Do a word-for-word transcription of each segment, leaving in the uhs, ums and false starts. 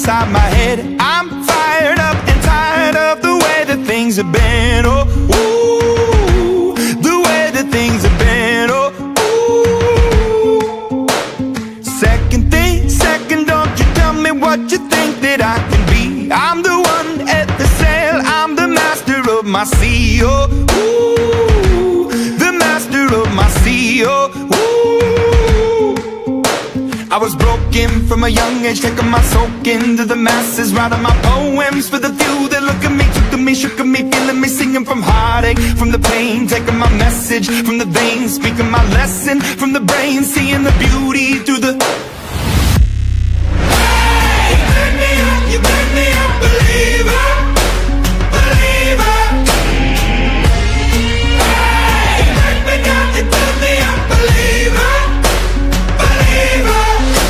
inside my head. I'm fired up and tired of the way that things have been. Oh, ooh, the way that things have been. Oh, ooh. Second thing, second, don't you tell me what you think that I can be. I'm the one at the sail, I'm the master of my sea. Oh, ooh, the master of my sea. Oh, ooh. I was broken from a young age, taking my soak into the masses, writing my poems for the few that look at me, took to me, shook at me, feeling me, singing from heartache, from the pain, taking my message from the veins, speaking my lesson from the brain, seeing the beauty through the... Hey, you burn me up, you burn me up, believer, believer. Hey, you burn me down, you burn me up, believer, believer.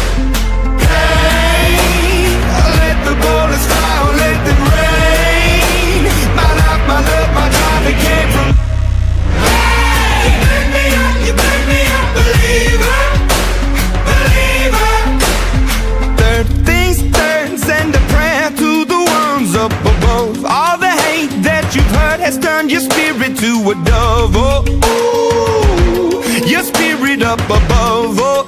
Turn your spirit to a dove, oh, ooh, your spirit up above, oh,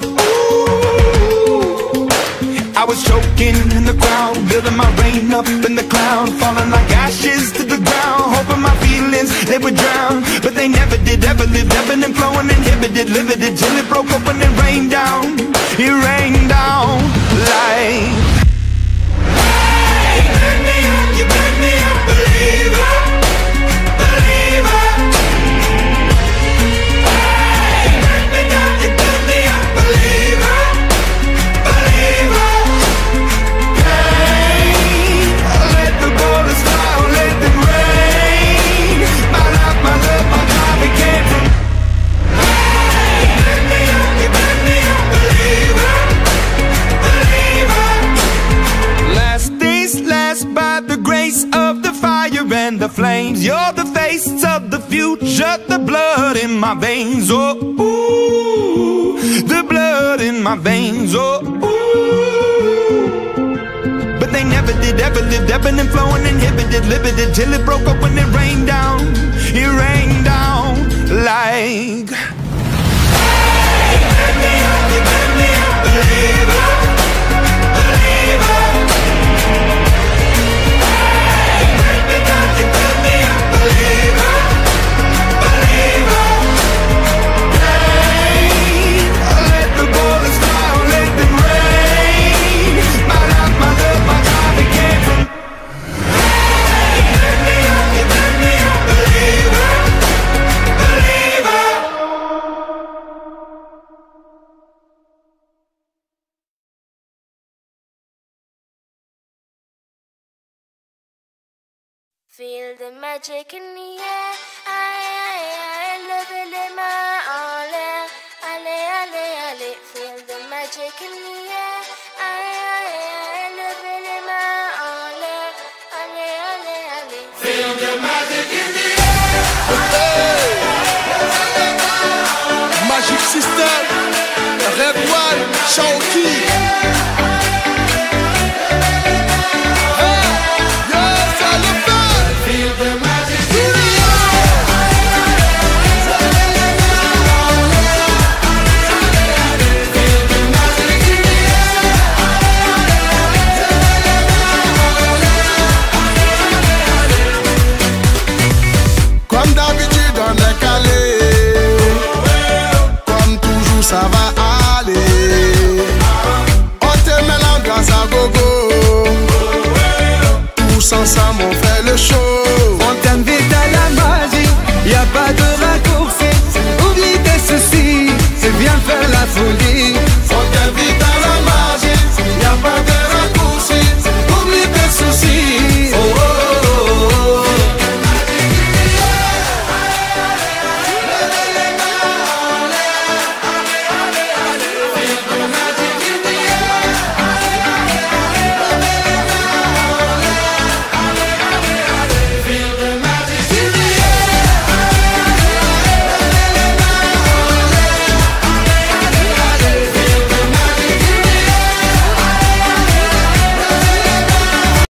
ooh. I was choking in the crowd, building my rain up in the cloud, falling like ashes to the ground, hoping my feelings, they would drown, but they never did, ever lived, ebbing and flowing, inhibited, limited, till it broke open and rained down, it rained down like... Hey, you burn me up, you burn me up, believer, believer. Hey, you burn me down, you burn me up, believer, believer. Hey, let the bullets fly, let them rain. My life, my love, my life, it came from... Hey, you burn me up, you burn me up, believer, believer. Last days last by the grace of the fire and the flames. You're the face of the future, the blood in my veins. Oh, ooh, the blood in my veins. Oh, ooh. But they never did, ever lived, ebbing and flowing, inhibited, limited, till it broke up when it rained down. It rained down like... Hey, you burn me up, you burn me up, believer, believer. Believer, believer. Hey, let the bullets fly, let them rain. My life, my love, my life, it came from... Hey, you burn me up, you burn me up, believer, believer. Feel the magic in the air, aïe aïe aïe, levez les mains en l'air, allez allez allez. Feel the magic in the air, aïe aïe aïe, levez les mains en l'air, allez allez allez. Feel the magic in the air. Magic System, Red One, Shawty.